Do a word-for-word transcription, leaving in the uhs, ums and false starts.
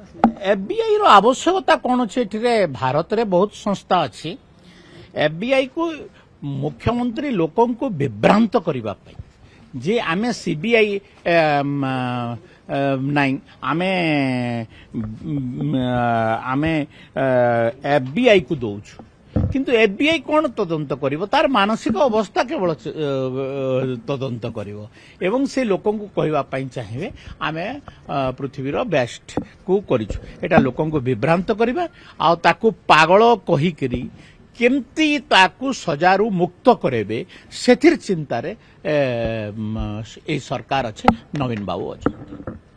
FBI रो आवश्यकता कौन अच्छे भारत रे बहुत संस्था अच्छी एफबीआई को मुख्यमंत्री लोकों को विभ्रांत करने जे आमे सीबीआई नहीं आमे आमे एफबीआई को दौचु किंतु एफबीआई कौन तदंत करिवो तार मानसिक अवस्था केवल तदंत करिवो एवं से लोकों को कहवा पई चाहिए आमे पृथ्वी रो बेस्ट को करिछु एटा लोकों को विभ्रांत करबा आ ताकू पागल कहि करी केमती ताकू सजारू मुक्त करेबे सेथिर चिंता रे ए सरकार अच्छे नवीन बाबू अच्छे।